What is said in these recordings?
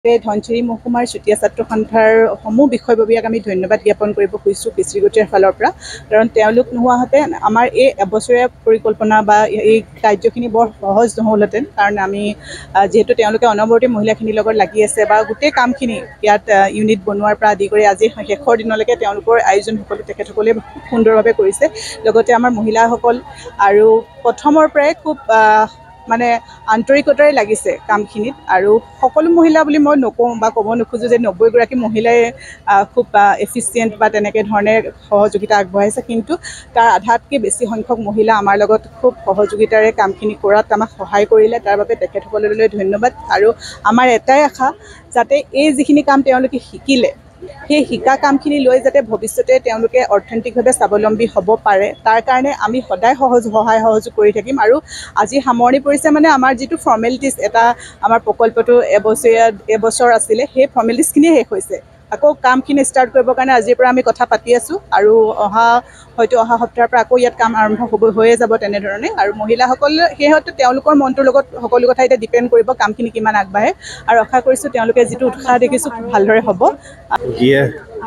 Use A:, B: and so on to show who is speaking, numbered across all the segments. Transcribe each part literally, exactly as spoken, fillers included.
A: ধনচিৰি মহকুমাৰ চুতীয়া ছাত্ৰ সন্থাৰ সমূহ বিষয়ববীয়াক আমি ধন্যবাদ জ্ঞাপন কৰিব খুজিছোঁ কৃষিগতিৰ ফালৰ পৰা কাৰণ তেওঁলোক নোহোৱাতে আমাৰ এই এবছৰীয়া পৰিকল্পনা বা এই কাৰ্যখিনি বৰ সহজ নহ'লহেঁতেন কাৰণ আমি যেহেতু তেওঁলোকে অনবৰতে মহিলাখিনিৰ লগত লাগি আছে বা গোটেই কামখিনি ইয়াত ইউনিট বনোৱাৰ পৰা আদি কৰি আজি শেষৰ দিনলৈকে তেওঁলোকৰ আয়োজন সকলো তেখেতসকলে সুন্দৰভাৱে কৰিছে লগতে আমাৰ মহিলাসকল আৰু প্ৰথমৰ পৰাই খুব মানে আন্তৰিকতাৰে লাগিছে কামখিনিত আৰু সকলো মহিলা বুলি মই নকওঁ বা ক'ব নোখোজোঁ যে নব্বৈগৰাকী মহিলাই খুব এফিচিয়েণ্ট বা তেনেকৈ ধৰণে সহযোগিতা আগবঢ়াইছে কিন্তু তাৰ আধাতকৈ বেছি সংখ্যক মহিলা আমাৰ লগত খুব সহযোগিতাৰে কামখিনি কৰাত আমাক সহায় কৰিলে তাৰ বাবে তেখেতসকললৈ ধন্যবাদ আৰু আমাৰ এটাই আশা যাতে এই যিখিনি কাম তেওঁলোকে শিকিলে সেই শিকা কামখিনি লৈ যাতে ভৱিষ্যতে তেওঁলোকে অৰ্থনৈতিকভাৱে স্বাৱলম্বী হ'ব পাৰে তাৰ কাৰণে আমি সদায় সহজ সহায় সহযোগ কৰি থাকিম আৰু আজি সামৰণি পৰিছে মানে আমাৰ যিটো ফৰ্মেলিটিছ এটা আমাৰ প্ৰকল্পটো এবছৰীয়া এবছৰ আছিলে সেই ফৰ্মেলিটিছখিনিয়ে শেষ হৈছে আকৌ কামখিনি ষ্টাৰ্ট কৰিবৰ কাৰণে আজিৰ পৰা আমি কথা পাতি আছোঁ আৰু অহা হয়তো অহা সপ্তাহৰ পৰা আকৌ ইয়াত কাম আৰম্ভ হ'ব হৈয়ে যাব তেনেধৰণে আৰু মহিলাসকল সেয়েহেতু তেওঁলোকৰ মনটোৰ লগত সকলো কথা এতিয়া ডিপেণ্ড কৰিব কামখিনি কিমান আগবাঢ়ে আৰু আশা কৰিছোঁ তেওঁলোকে যিটো উৎসাহ দেখিছোঁ ভালদৰে হ'ব
B: ये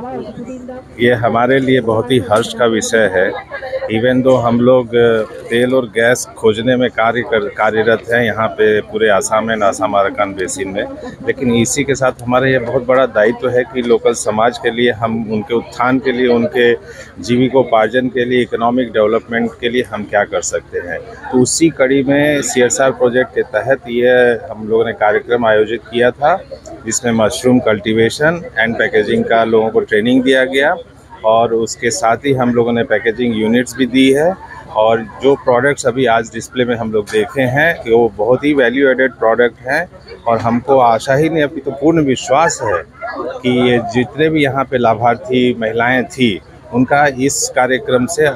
B: ये हमारे लिए बहुत ही हर्ष का विषय है इवन दो हम लोग तेल और गैस खोजने में कार्य कर कार्यरत हैं यहाँ पे पूरे Assam and Assam Arakan basin में लेकिन इसी के साथ हमारा ये बहुत बड़ा दायित्व है कि लोकल समाज के लिए हम उनके उत्थान के लिए उनके जीविकोपार्जन के लिए इकोनॉमिक डेवलपमेंट के लिए हम क्या कर सकते हैं तो उसी कड़ी में सी एस आर प्रोजेक्ट के तहत ये हम लोगों ने कार्यक्रम आयोजित किया था जिसमें मशरूम कल्टीवेशन एंड पैकेजिंग का लोगों को ट्रेनिंग दिया गया और उसके साथ ही हम लोगों ने पैकेजिंग यूनिट्स भी दी है और जो प्रोडक्ट्स अभी आज डिस्प्ले में हम लोग देखे हैं कि वो बहुत ही वैल्यू एडेड प्रोडक्ट हैं और हमको आशा ही नहीं अभी तो पूर्ण विश्वास है कि ये जितने भी यहाँ पे लाभार्थी महिलाएं थी उनका इस कार्यक्रम से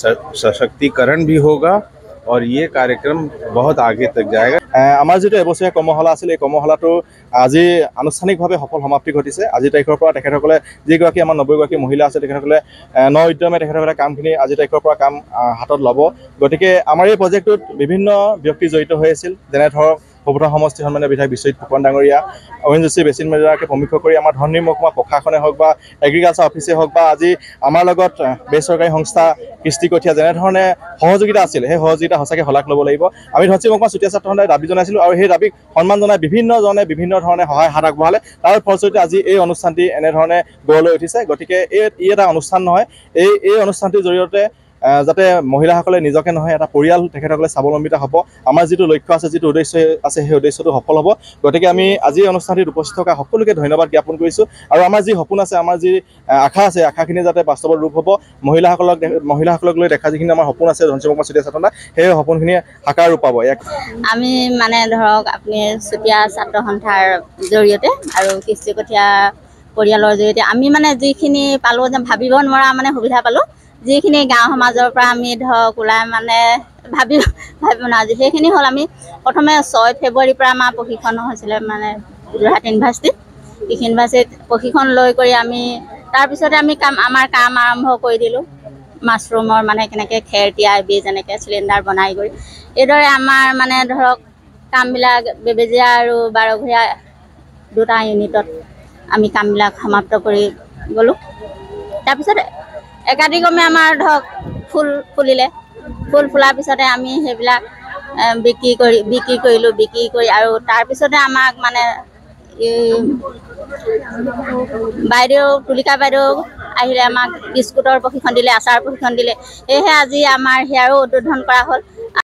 B: सशक्तिकरण भी होगा और ये कार्यक्रम बहुत आगे तक जाएगा
C: আমাৰ যেটো এবছৰীয়া কৰ্মশালা আছিল এই কৰ্মশালাটো আজি আনুষ্ঠানিকভাৱে সফল সমাপ্তি ঘটিছে আজি তাৰিখৰ পৰা তেখেতসকলে যিগৰাকী আমাৰ নব্বৈগৰাকী মহিলা আছে তেখেতসকলে ন উদ্যমে তেখেতসকলে কামখিনি আজি তাৰিখৰ পৰা কাম হাতত ল'ব গতিকে আমাৰ এই প্ৰজেক্টটোত বিভিন্ন ব্যক্তি জড়িত হৈ আছিল যেনে ধৰক সভ্যতা সমষ্টি সন্মানীয় বিধায়ক বিশ্বজিৎ ফুকন ডাঙৰীয়া অঞ্জুশ্ৰী বেচিন মেজৰাকে প্ৰমুখ্য কৰি আমাৰ ধননি মহকুমা প্ৰশাসনে হওক বা এগ্ৰিকালচাৰ অফিচে হওক বা আজি আমাৰ লগত বেচৰকাৰী সংস্থা কৃষ্টি কঠীয়া যেনেধৰণে সহযোগিতা আছিল সেই সহযোগিতা সঁচাকৈ শলাগ ল'ব লাগিব আমি ধনচিৰি মহকুমা চুতীয়া ছাত্ৰ সন্থাই দাবী জনাইছিলোঁ আৰু সেই দাবীক সন্মান জনাই বিভিন্নজনে বিভিন্ন ধৰণে সহায় হাত আগবঢ়ালে তাৰ ফলশ্ৰুতিতে আজি এই অনুষ্ঠানটি এনেধৰণে গঢ় লৈ উঠিছে গতিকে এই ই এটা অনুষ্ঠান নহয় এই এই অনুষ্ঠানটিৰ জৰিয়তে যাতে মহিলাসকলে নিজকে নহয় এটা পৰিয়াল তেখেতসকলে স্বাৱলম্বিতা হ'ব আমাৰ যিটো লক্ষ্য আছে যিটো উদ্দেশ্য আছে সেই উদ্দেশ্যটো সফল হ'ব গতিকে আমি আজি অনুষ্ঠানটিত উপস্থিত থকা সকলোকে ধন্যবাদ জ্ঞাপন কৰিছোঁ আৰু আমাৰ যি সপোন আছে আমাৰ যি আশা আছে আশাখিনি যাতে বাস্তৱত ৰূপ হ'ব মহিলাসকলক মহিলাসকলক লৈ দেখা যিখিনি আমাৰ সপোন আছে ধনচিৰি মহকুমা চুতীয়া ছাত্ৰ সন্থা সেই সপোনখিনি সাকাৰ ৰূপ পাব
D: আমি মানে ধৰক আপুনি চুতীয়া ছাত্ৰ সন্থাৰ জৰিয়তে আৰু কৃষ্টি কঠীয়া পৰিয়ালৰ জৰিয়তে আমি মানে যিখিনি পালোঁ যে ভাবিব নোৱাৰা মানে সুবিধা পালোঁ যিখিনি গাঁও সমাজৰ পৰা আমি ধৰক ওলাই মানে ভাবি ভাবিব নোৱাৰো সেইখিনি হ'ল আমি প্ৰথমে ছয় ফেব্ৰুৱাৰীৰ পৰা আমাৰ প্ৰশিক্ষণ হৈছিলে মানে যোৰহাট ইউনিভাৰ্চিটিত কৃষি ইউনিভাৰ্চিটিত প্ৰশিক্ষণ লৈ কৰি আমি তাৰপিছতে আমি কাম আমাৰ কাম আৰম্ভ কৰি দিলোঁ মাছৰুমৰ মানে কেনেকৈ খেৰ তিয়াই বীজ এনেকৈ চিলিণ্ডাৰ বনাই কৰি এইদৰে আমাৰ মানে ধৰক কামবিলাক বেবেজীয়া আৰু বাৰঘৰীয়া দুটা ইউনিটত আমি কামবিলাক সমাপ্ত কৰি গ'লোঁ তাৰপিছত একাধিক্ৰমে আমাৰ ধৰক ফুল ফুলিলে ফুল ফুলাৰ পিছতে আমি সেইবিলাক বিক্ৰী কৰি বিক্ৰী কৰিলোঁ বিক্ৰী কৰি আৰু তাৰপিছতে আমাক মানে বাইদেউ তুলিকা বাইদেউ আহিলে আমাক বিস্কুটৰ প্ৰশিক্ষণ দিলে আচাৰ প্ৰশিক্ষণ দিলে সেয়েহে আজি আমাৰ সেয়াৰো উদ্বোধন কৰা হ'ল